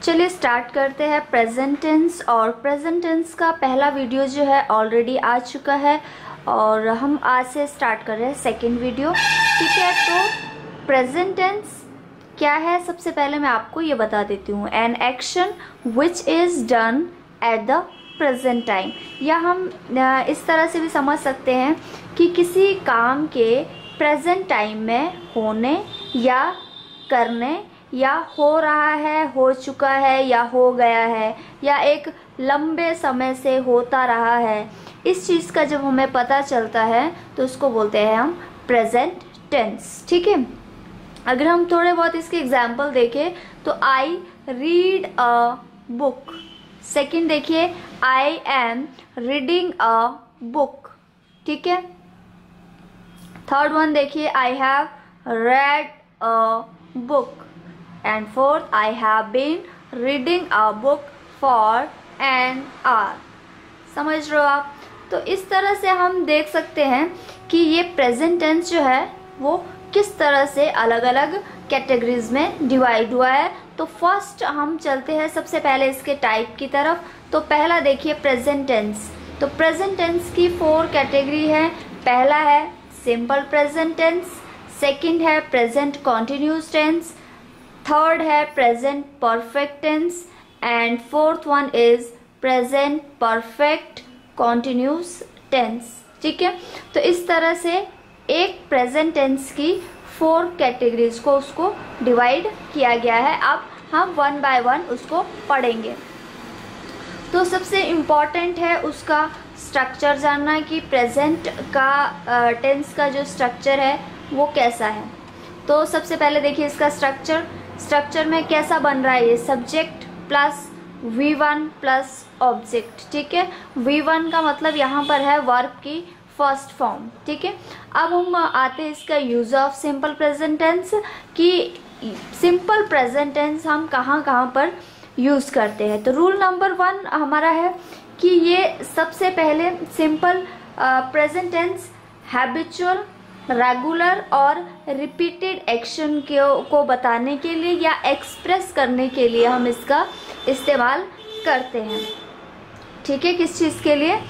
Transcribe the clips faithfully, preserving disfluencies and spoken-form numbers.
चलिए स्टार्ट करते हैं प्रेजेंट टेंस। और प्रेजेंट टेंस का पहला वीडियो जो है ऑलरेडी आ चुका है और हम आज से स्टार्ट कर रहे हैं सेकंड वीडियो। ठीक है, तो प्रेजेंट टेंस क्या है, सबसे पहले मैं आपको ये बता देती हूँ। An action which is done at the present time, या हम इस तरह से भी समझ सकते हैं कि किसी काम के प्रेजेंट टाइम में होने या करने, या हो रहा है, हो चुका है, या हो गया है, या एक लंबे समय से होता रहा है, इस चीज़ का जब हमें पता चलता है तो उसको बोलते हैं हम प्रेजेंट टेंस। ठीक है, अगर हम थोड़े बहुत इसके एग्जाम्पल देखें तो I read a book. Second देखिए, I am reading a book. ठीक है, थर्ड वन देखिए, I have read a book. And fourth, I have been reading a book for an hour. समझ रहे हो आप? तो इस तरह से हम देख सकते हैं कि ये प्रेजेंट टेंस जो है वो किस तरह से अलग अलग कैटेगरीज में डिवाइड हुआ है। तो फर्स्ट हम चलते हैं सबसे पहले इसके टाइप की तरफ। तो पहला देखिए प्रेजेंट टेंस। तो प्रेजेंट टेंस की फोर कैटेगरी है। पहला है सिंपल प्रेजेंट टेंस, सेकंड है प्रेजेंट कॉन्टिन्यूस टेंस, थर्ड है present perfect tense, and fourth one is present perfect continuous tense. ठीक है, तो इस तरह से एक प्रेजेंट टेंस की फोर कैटेगरीज को उसको डिवाइड किया गया है। अब हम वन बाय वन उसको पढ़ेंगे। तो सबसे इम्पॉर्टेंट है उसका स्ट्रक्चर जानना कि प्रेजेंट का टेंस का जो स्ट्रक्चर है वो कैसा है। तो सबसे पहले देखिए इसका स्ट्रक्चर स्ट्रक्चर में कैसा बन रहा है। ये subject plus V one plus object. ठीक है, वी वन का मतलब यहाँ पर है वर्ब की फर्स्ट फॉर्म। ठीक है, अब हम आते हैं इसका use of simple present tense कि सिंपल प्रेजेंट टेंस हम कहाँ कहाँ पर यूज करते हैं। तो रूल नंबर वन हमारा है कि ये सबसे पहले simple present tense habitual, regular और रिपीटेड एक्शन को बताने के लिए या एक्सप्रेस करने के लिए हम इसका इस्तेमाल करते हैं। ठीक है, किस चीज़ के लिए?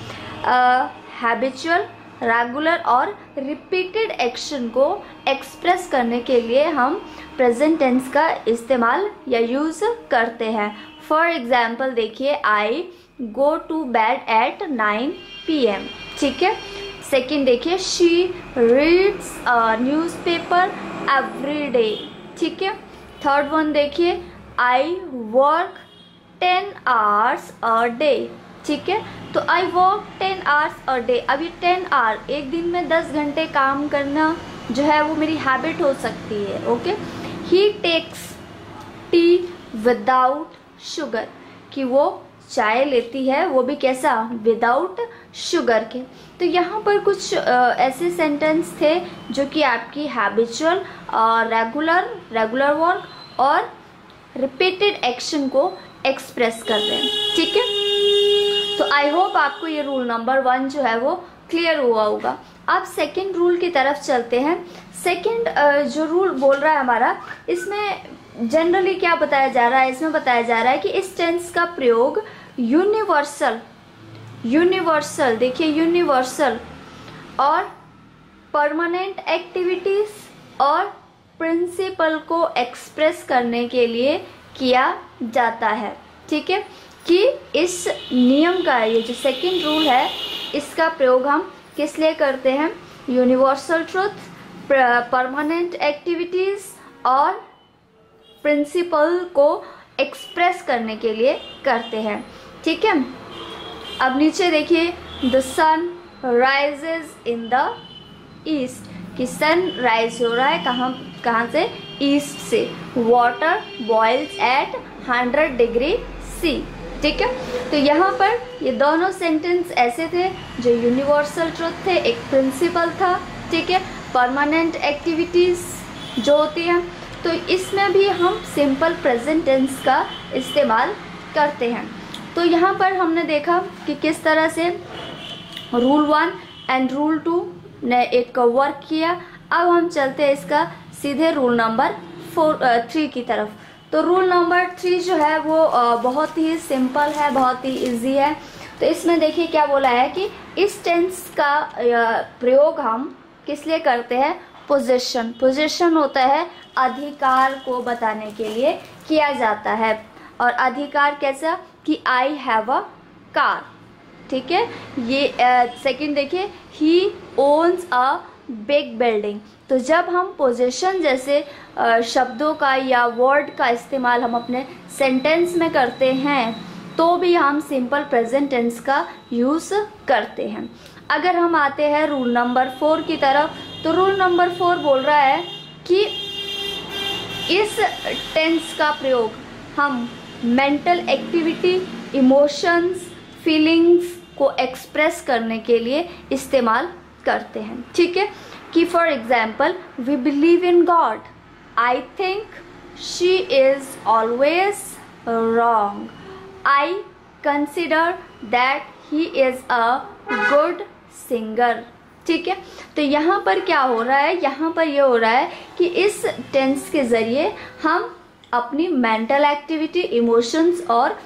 हैबिचुअल, रेगुलर और रिपीटेड एक्शन को एक्सप्रेस करने के लिए हम प्रेजेंट टेंस का इस्तेमाल या यूज़ करते हैं। फॉर एग्जाम्पल देखिए, I go to bed at nine P M. ठीक है, सेकेंड देखिए, she reads a newspaper every day. ठीक है, थर्ड वन देखिए, I work ten hours a day. ठीक है, तो I work ten hours a day. अब ये टेन आवर, एक दिन में दस घंटे काम करना जो है वो मेरी हैबिट हो सकती है। Okay, he takes tea without sugar, कि वो चाय लेती है वो भी कैसा, विदाउट शुगर के। तो यहाँ पर कुछ आ, ऐसे सेंटेंस थे जो कि आपकी हैबिचुअल और रेगुलर रेगुलर वर्क और रिपीटेड एक्शन को एक्सप्रेस कर रहे हैं। ठीक है, तो आई होप आपको ये रूल नंबर वन जो है वो क्लियर हुआ होगा। अब सेकंड रूल की तरफ चलते हैं। सेकंड जो रूल बोल रहा है हमारा, इसमें जनरली क्या बताया जा रहा है? इसमें बताया जा रहा है कि इस टेंस का प्रयोग यूनिवर्सल यूनिवर्सल देखिए यूनिवर्सल और परमानेंट एक्टिविटीज और प्रिंसिपल को एक्सप्रेस करने के लिए किया जाता है। ठीक है, कि इस नियम का, ये जो सेकंड रूल है, इसका प्रयोग हम किस लिए करते हैं? यूनिवर्सल ट्रुथ, परमानेंट एक्टिविटीज और प्रिंसिपल को एक्सप्रेस करने के लिए करते हैं। ठीक है, अब नीचे देखिए, the sun rises in the east, कि सन राइज हो रहा है कहाँ कहाँ से? ईस्ट से। Water boils at hundred degree C. ठीक है, तो यहाँ पर ये दोनों सेंटेंस ऐसे थे जो यूनिवर्सल ट्रुथ थे, एक प्रिंसिपल था। ठीक है, परमानेंट एक्टिविटीज जो होती हैं, तो इसमें भी हम सिंपल प्रेजेंट टेंस का इस्तेमाल करते हैं। तो यहाँ पर हमने देखा कि किस तरह से rule one and rule two ने एक वर्क किया। अब हम चलते हैं इसका सीधे रूल नंबर फोर थ्री की तरफ। तो रूल नंबर थ्री जो है वो बहुत ही सिंपल है, बहुत ही इजी है। तो इसमें देखिए क्या बोला है कि इस टेंस का प्रयोग हम किस लिए करते हैं, पोजीशन। पोजीशन होता है अधिकार को बताने के लिए किया जाता है। और अधिकार कैसा कि आई हैव अ कार, ठीक है। ये सेकंड देखिए, he owns a big building. तो जब हम पोजीशन जैसे uh, शब्दों का या वर्ड का इस्तेमाल हम अपने सेंटेंस में करते हैं तो भी हम सिंपल प्रेजेंट टेंस का यूज़ करते हैं। अगर हम आते हैं रूल नंबर फोर की तरफ, तो रूल नंबर फोर बोल रहा है कि इस टेंस का प्रयोग हम मेंटल एक्टिविटी, इमोशंस, फीलिंग्स को एक्सप्रेस करने के लिए इस्तेमाल करते हैं, ठीक है। कि for example, we believe in God, I think she is always wrong, I consider that he is a good singer, ठीक है। तो यहाँ पर क्या हो रहा है, यहाँ पर ये हो रहा है कि इस टेंस के ज़रिए हम अपनी मेंटल एक्टिविटी, इमोशंस और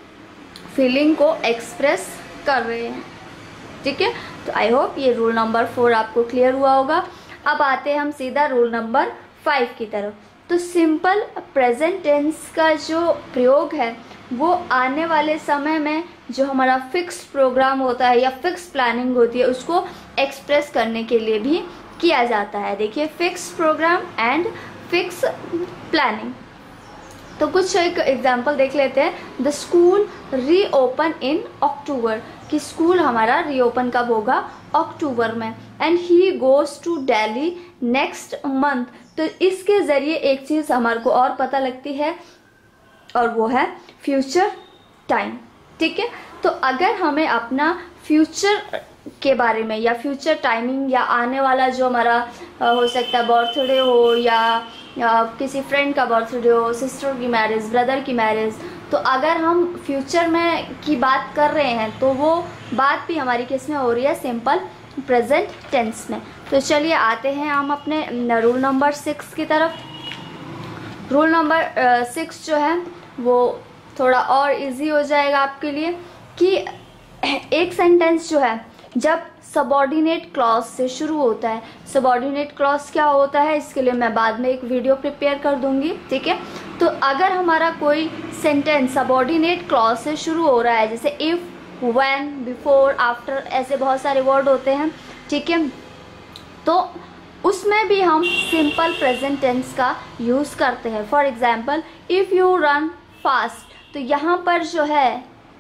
फीलिंग को एक्सप्रेस कर रहे हैं, ठीक है। तो आई होप ये रूल नंबर फोर आपको क्लियर हुआ होगा। अब आते हैं हम सीधा रूल नंबर फाइव की तरफ। तो सिंपल प्रेजेंट टेंस का जो प्रयोग है वो आने वाले समय में जो हमारा फिक्स प्रोग्राम होता है या फिक्स प्लानिंग होती है उसको एक्सप्रेस करने के लिए भी किया जाता है। देखिए, fix program and fix planning. तो कुछ एक एग्जांपल देख लेते हैं। The school reopen in October, कि स्कूल हमारा रीओपन कब होगा, अक्टूबर में। And he goes to Delhi next month. तो इसके ज़रिए एक चीज़ हमारे को और पता लगती है और वो है फ्यूचर टाइम, ठीक है। तो अगर हमें अपना फ्यूचर के बारे में या फ्यूचर टाइमिंग या आने वाला जो हमारा हो सकता है बर्थडे हो या, या किसी फ्रेंड का बर्थडे हो, सिस्टर की मैरिज, ब्रदर की मैरिज, तो अगर हम फ्यूचर में की बात कर रहे हैं तो वो बात भी हमारी किस में हो रही है, सिंपल प्रेजेंट टेंस में। तो चलिए आते हैं हम अपने रूल नंबर सिक्स की तरफ। रूल नंबर सिक्स जो है वो थोड़ा और इजी हो जाएगा आपके लिए कि एक सेंटेंस जो है जब सबऑर्डिनेट क्लॉज से शुरू होता है। सबऑर्डिनेट क्लॉज क्या होता है इसके लिए मैं बाद में एक वीडियो प्रिपेयर कर दूंगी, ठीक है। तो अगर हमारा कोई सेंटेंस सबऑर्डिनेट क्लॉज से शुरू हो रहा है, जैसे इफ, व्हेन, बिफोर, आफ्टर, ऐसे बहुत सारे वर्ड होते हैं, ठीक है, तो उसमें भी हम सिंपल प्रेजेंट टेंस का यूज़ करते हैं। For example, if you run fast, तो यहाँ पर जो है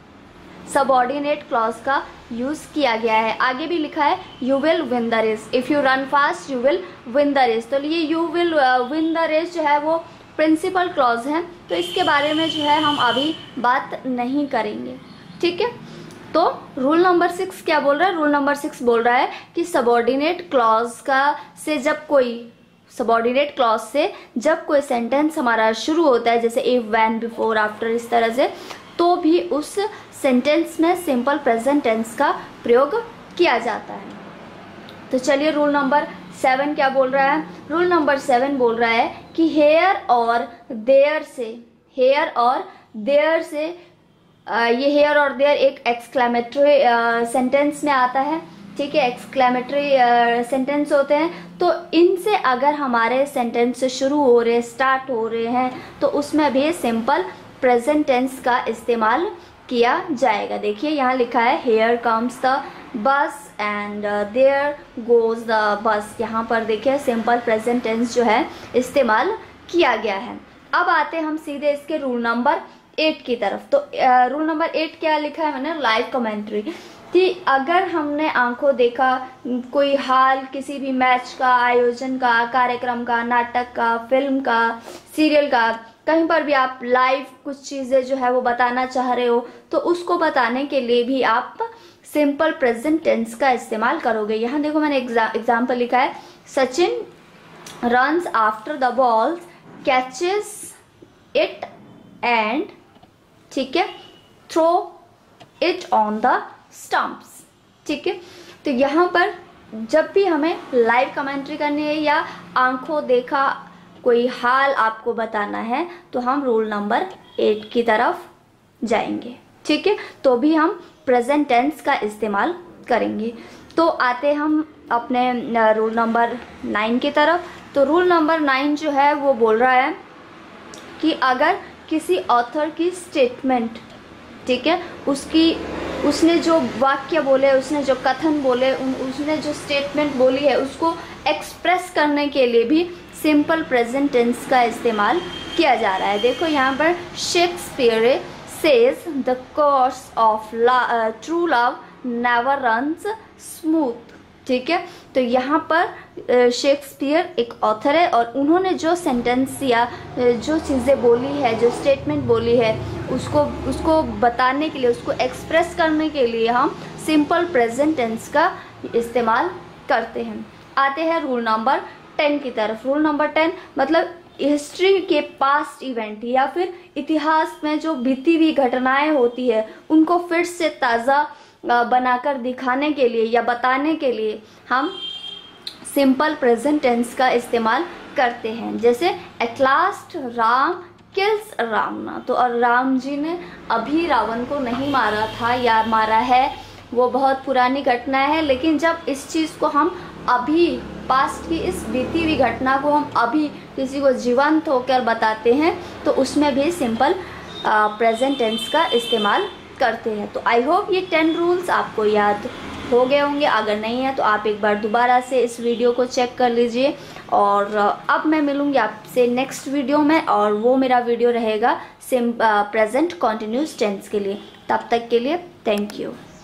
सबऑर्डिनेट क्लॉज का यूज़ किया गया है। आगे भी लिखा है you will win the race, if you run fast you will win the race. तो ये you will win the race जो है वो प्रिंसिपल क्लॉज है, तो इसके बारे में जो है हम अभी बात नहीं करेंगे, ठीक है। तो रूल नंबर सिक्स क्या बोल रहा है, रूल नंबर सिक्स बोल रहा है कि सबऑर्डिनेट क्लॉज का से जब कोई सबऑर्डिनेट क्लॉज से जब कोई सेंटेंस हमारा शुरू होता है, जैसे इफ, व्हेन, बिफोर, आफ्टर, इस तरह से, तो भी उस सेंटेंस में सिंपल प्रेजेंट टेंस का प्रयोग किया जाता है। तो चलिए रूल नंबर सेवन क्या बोल रहा है। रूल नंबर सेवन बोल रहा है कि हेयर और देयर से, हेयर और देयर से, आ, ये हेयर और देयर एक एक्सक्लेमेटरी सेंटेंस में आता है, ठीक है, एक्सक्लेमेटरी सेंटेंस होते हैं। तो इनसे अगर हमारे सेंटेंस शुरू हो रहे, स्टार्ट हो रहे हैं, तो उसमें भी सिंपल प्रेजेंट टेंस का इस्तेमाल किया जाएगा। देखिए यहाँ लिखा है here comes the bus and there goes the bus. यहाँ पर देखिए सिंपल प्रेजेंट टेंस जो है इस्तेमाल किया गया है। अब आते हैं हम सीधे इसके रूल नंबर एट की तरफ। तो रूल नंबर एट क्या लिखा है मैंने, लाइव कमेंट्री। कि अगर हमने आंखों देखा कोई हाल किसी भी मैच का, आयोजन का, कार्यक्रम का, नाटक का, फिल्म का, सीरियल का, कहीं पर भी आप लाइव कुछ चीज़ें जो है वो बताना चाह रहे हो, तो उसको बताने के लिए भी आप सिंपल प्रेजेंट टेंस का इस्तेमाल करोगे। यहाँ देखो मैंने एग्जाम्पल लिखा है, Sachin runs after the ball, catches it and, ठीक है, throw it on the stumps, ठीक है। तो यहाँ पर जब भी हमें लाइव कमेंट्री करनी है या आंखों देखा कोई हाल आपको बताना है तो हम रूल नंबर एट की तरफ जाएंगे, ठीक है। तो भी हम प्रेजेंट टेंस का इस्तेमाल करेंगे। तो आते हम अपने रूल नंबर नाइन की तरफ। तो रूल नंबर नाइन जो है वो बोल रहा है कि अगर किसी ऑथर की स्टेटमेंट, ठीक है, उसकी उसने जो वाक्य बोले, उसने जो कथन बोले, उन उसने जो स्टेटमेंट बोली है उसको एक्सप्रेस करने के लिए भी सिंपल प्रेजेंट टेंस का इस्तेमाल किया जा रहा है। देखो यहाँ पर Shakespeare says the course of true love never runs smooth, ठीक है। तो यहाँ पर शेक्सपियर एक ऑथर है और उन्होंने जो सेंटेंस या जो चीज़ें बोली है, जो स्टेटमेंट बोली है, उसको उसको बताने के लिए, उसको एक्सप्रेस करने के लिए हम सिंपल प्रेजेंट टेंस का इस्तेमाल करते हैं। आते हैं रूल नंबर टेन की तरफ। रूल नंबर टेन मतलब हिस्ट्री के पास्ट इवेंट या फिर इतिहास में जो बीती हुई घटनाएं होती है उनको फिर से ताज़ा बनाकर दिखाने के लिए या बताने के लिए हम सिंपल प्रेजेंट टेंस का इस्तेमाल करते हैं। जैसे at last Ram kills Ravan, तो और राम जी ने अभी रावण को नहीं मारा था या मारा है, वो बहुत पुरानी घटना है, लेकिन जब इस चीज़ को हम अभी पास्ट की इस बीती हुई घटना को हम अभी किसी को जीवंत होकर बताते हैं तो उसमें भी सिंपल प्रेजेंट टेंस का इस्तेमाल करते हैं। तो आई होप ये टेन रूल्स आपको याद हो गए होंगे। अगर नहीं है तो आप एक बार दोबारा से इस वीडियो को चेक कर लीजिए। और अब मैं मिलूंगी आपसे नेक्स्ट वीडियो में, और वो मेरा वीडियो रहेगा सिम प्रेजेंट कॉन्टिन्यूस टेंस के लिए। तब तक के लिए थैंक यू।